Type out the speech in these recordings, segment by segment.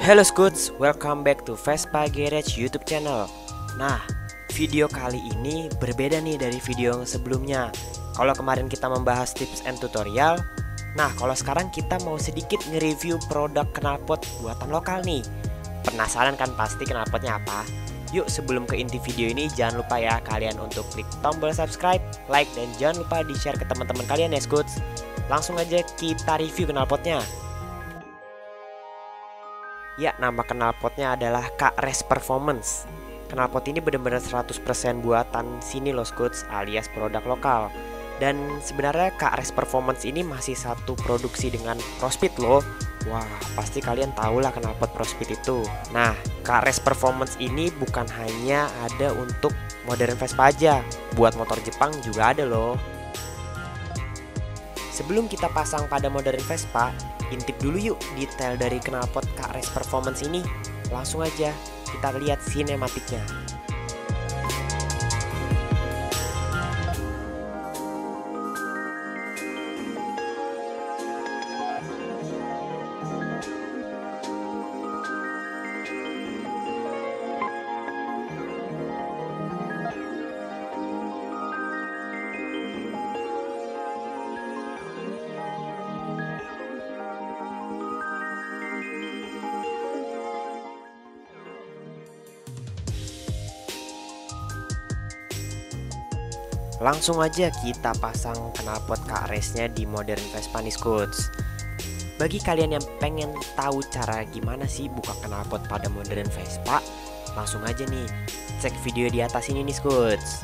Hello Scoots, welcome back to Vespa Garage YouTube channel. Nah, video kali ini berbeda nih dari video yang sebelumnya. Kalau kemarin kita membahas tips and tutorial, nah kalau sekarang kita mau sedikit nge-review produk knalpot buatan lokal nih. Penasaran kan pasti knalpotnya apa? Yuk sebelum ke inti video ini jangan lupa ya kalian untuk klik tombol subscribe, like, dan jangan lupa di-share ke teman-teman kalian ya Scoots. Langsung aja kita review knalpotnya. Ya, nama knalpotnya adalah K-Res Performance. Knalpot ini benar-benar 100% buatan sini loh Scoots, alias produk lokal. Dan sebenarnya K-Res Performance ini masih satu produksi dengan Prospeed loh. Wah, pasti kalian tahu lah knalpot Prospeed itu. Nah, K-Res Performance ini bukan hanya ada untuk modern Vespa aja, buat motor Jepang juga ada loh. Sebelum kita pasang pada modern Vespa, intip dulu yuk detail dari knalpot K-Res Performance ini. Langsung aja kita lihat sinematiknya. Langsung aja kita pasang knalpot K-Resnya di modern Vespa nih Scoots. Bagi kalian yang pengen tahu cara gimana sih buka knalpot pada modern Vespa, langsung aja nih cek video di atas ini nih Scoots.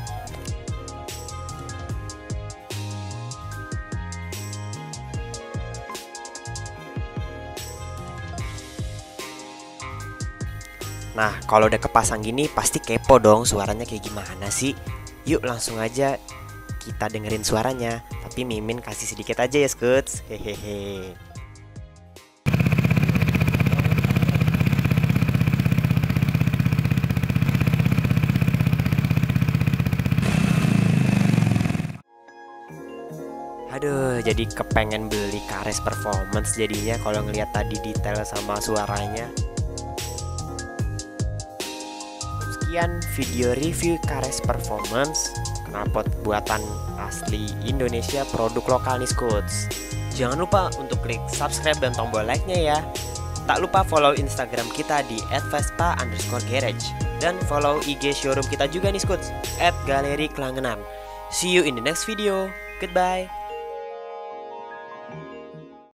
Nah, kalau udah kepasang gini pasti kepo dong suaranya kayak gimana sih. Yuk langsung aja kita dengerin suaranya. Tapi Mimin kasih sedikit aja ya Scoots. Hehehe. Aduh, jadi kepengen beli K-Res Performance jadinya kalau ngeliat tadi detail sama suaranya. Sekian video review K-Res Performance, knalpot buatan asli Indonesia, produk lokal nih Scoots. Jangan lupa untuk klik subscribe dan tombol like-nya ya. Tak lupa follow Instagram kita di @vespa_garage dan follow IG showroom kita juga nih Scoots @galeri Klangenan. See you in the next video. Goodbye.